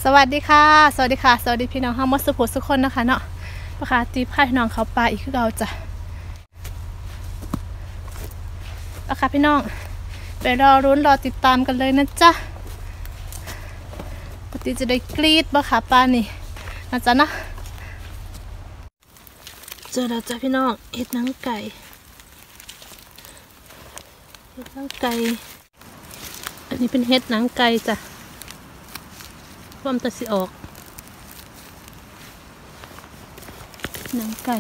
สวัสดีค่ะสวัสดีค่ะสวัสดีพี่น้องห้ามดสุภูทุกคนนะคะเนาะประคาตีพายน้องเขาปลาอีกคือเราจะประคาพี่น้องไปรอรุ้นรอติดตามกันเลยนะจ๊ะปกติจะได้กรีดบ่ค่ะปลานี่นะจ๊ะนะเจอแล้วจ้ะพี่น้องเห็ดหนังไก่เห็ดหนังไก่อันนี้เป็นเห็ดหนังไก่จ้ะร่วมตะสิออกหนังไก่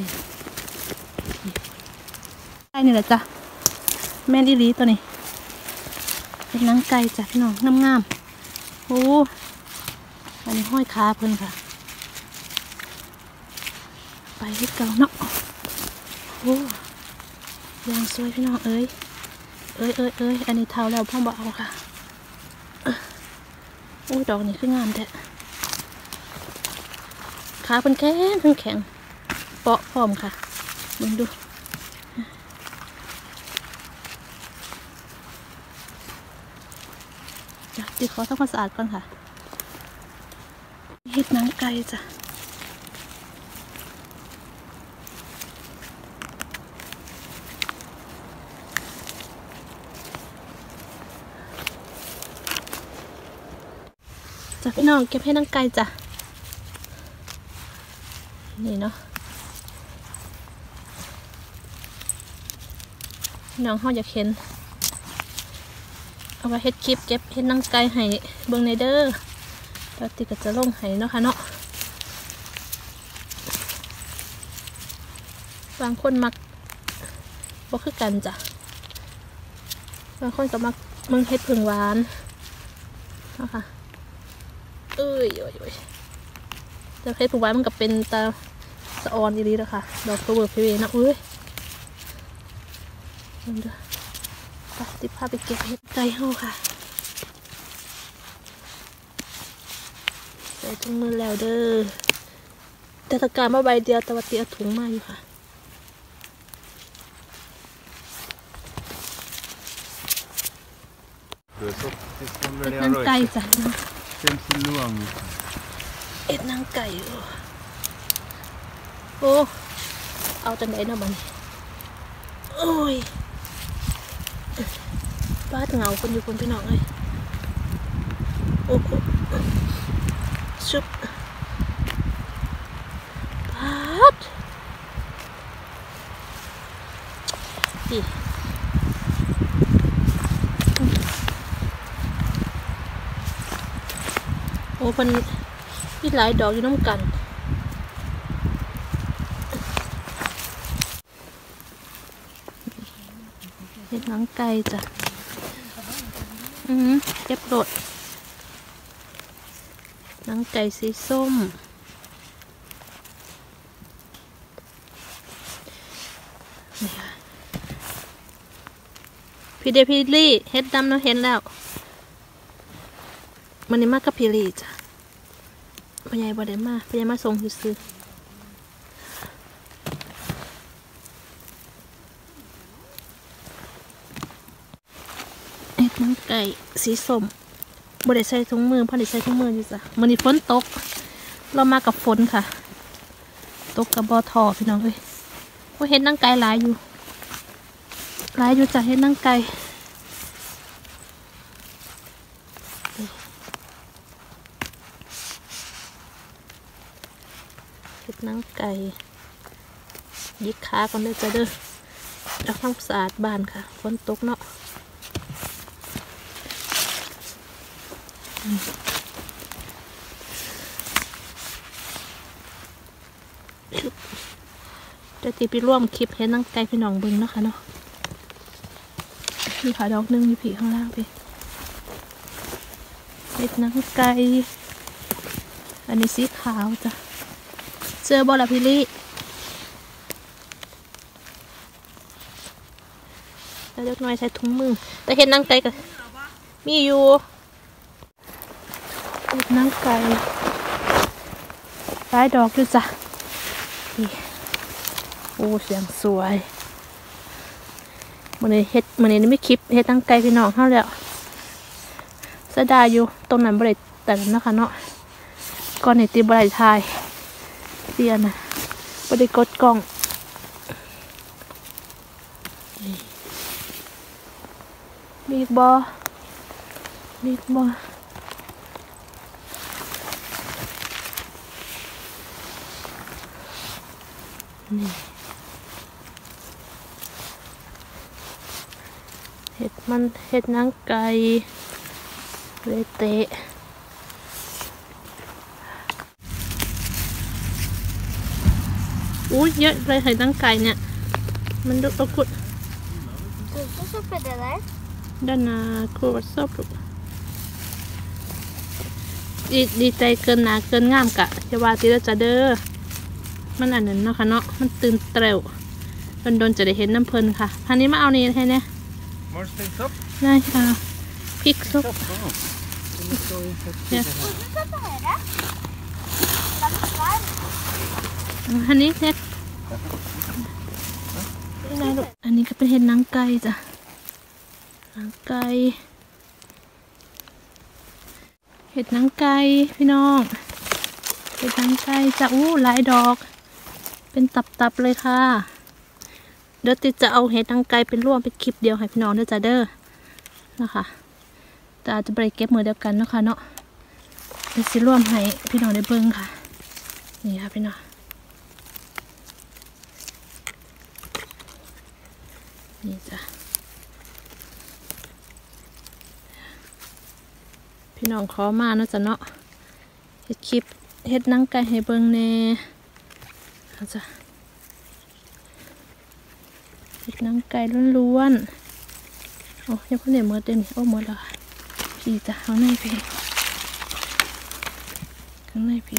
ไก่นี่แหละจ้ะแม่นอีหลีตัวนี้เป็นหนังไก่จ้ะพี่น้องงามๆโอ้อันนี้ห้อยขาเพิ่นค่ะไปให้เก่าเนาะโอ้ยังสวยพี่น้องเอ้ยอันนี้เท้าแล้วพ่อบอกเอาค่ะโอ้ยดอกนี้คืองามแท้ขาเป็นแข็งเปาะพร้อมค่ะมึงดูจะตีขอทำความสะอาดก่อนค่ะเห็ดหนังไก่จ้ะจ้ะพี่น้องเก็บให้หนังไก่จ้ะนี่เนาะน้องเขาอยากเห็นเอาไว้เฮ็ดคลิปเก็บเฮ็ดหนังไก่ให้เบิ่งในเด้อแล้วติก็จะลงให้เนาะค่ะเนาะบางคนมักบ่คือกันจ้ะบางคนก็มักมึงเฮ็ดผึ่งหวานเนาะค่ะเอ้ยแต่เฮ็ดผึ่งหวานมันก็เป็นตาสะออนดีๆแล้วค่ะดอกตัวเบิร์พีเวนะอุ้ยมันดูไปติดผ้าไปเก็บเห็ดไก่เฮาค่ะใส่ถุงมือแล้วเด้อแต่ตะการมาใบเดียวแต่ว่าเตี้ยถุงมาอยู่ค่ะเอ็ดนางไก่จ้ะเอ็ดนางไก่โอ้เอาจังไหนเนาะมันโอ้ยบ้าเงาคนอยู่คนพี่น้องเลยโอ้โหชุบบ้าดิโอ้มันมีหลายดอกอยู่น้ำกันเห็ดหนังไก่จ้ะเก็บโดดหนังไก่สีส้มนี่ค่ะพี่เดพี่ลี่เฮ็ดดำเราเห็นแล้วมันนี่มากกับพี่ลี่จ้ะพ่อใหญ่บ่ได้มาพ่อใหญ่มาส่งซื้อน้ำไก่สีส้มบ่ได้ใส่ถุงมือพอได้ใส่ถุงมืออยู่จ้ะมันนี่ฝนตกเรามากับฝนค่ะตกกับบอทอพี่น้องเลยก็เห็นน้ำไก่หลายอยู่จ้ะเห็นน้ำไก่เห็นน้ำไก่ยิกขาก่อนเลยจ้ะเด้อเราทำสะอาดบ้านค่ะฝนตกเนาะจะตีไปร่วมคลิปเห็นนังไก่พี่น้องเบิ้งเนาะค่ะเนาะมีขาดอกนึงมีผีข้างล่างพี่เห็ดนังไก่อันนี้สีขาวจ้ะเจอบอลพิลี่แล้วเดี๋ยวหน่อยใช้ถุงมือแต่เห็ดนังไก่กันมีอยู่นังไก่หลายดอกด้วยจ้ะโอ้เสียงสวยมันนี้ไม่คลิปเฮ็ดนังไก่พี่น้องเข้าแล้วเสียดายอยู่ตรงนั้นบริเวณแต่นะคะเนาะก่อนในตีบริทายเตียนนะบริกดกล่องมีบอนี่เห็ดมันเห็ดนางไก่เลเตะอุ้ยเยอะเลยเห็ดนางไก่เนี่ยมันดูตะกุดด้านหน้าครัวซบดีใจเกินหนาเกินงามกะจะว่าตีแล้วจะเด้อมันอันนั้นเนาะค่ะเนาะมันตื่นเต้นโดนจะได้เห็นน้ำเพลินค่ะพันนี้มาเอานี่ให้เนี่ยได้ค่ะพริกซุปอันนี้เห็ดอันนี้ก็เป็นเห็ดนางไก่จ้ะนางไก่เห็ดนางไก่พี่น้องเห็ดนางไก่จะหลายดอกเป็นตับๆเลยค่ะเดี๋ยวติจะเอาเห็ดนางไก่เป็นร่วมเป็นคลิปเดียวให้พี่น้องเด้อจ้ะเด้อนะคะแต่อาจจะไปเก็บมือเดียวกันเนาะค่ะเนาะเดี๋ยวสิร่วมให้พี่น้องได้เบิ่งค่ะนี่ค่ะพี่น้องนี่จ้ะพี่น้องขอมาเนาะจ้ะเนาะเฮ็ดคลิปเฮ็ดนางไก่ให้เบิ่งแน่เอาจ้ะเฮ็ดนางไก่ล้วนๆโอ้ยังพ่อเนี่ยหมดเด้นี่โอ้หมดแล้วพี่จ้ะข้างในพี่ข้างในพี่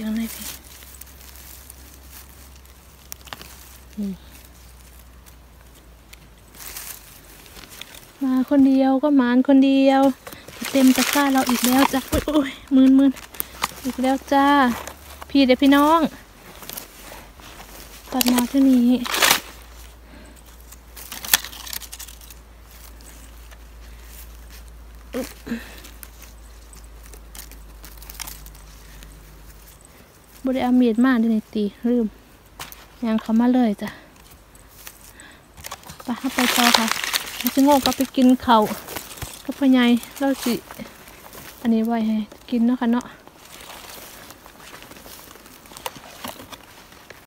นี่มาคนเดียวก็หมานคนเดียวเต็มตะกร้าเราอีกแล้วจ้ะโอ้ยมืนอีกแล้วจ้าพี่เด็กพี่น้องตัดมาเท่านี้บริอามีดมากในตีลืมยังเขามาเลยจ้ะไปต่อค่ะมันจะโง่ก็ไปกินเขาก็พยายเราสิอันนี้ไว้ให้กินเนาะค่ะเนาะ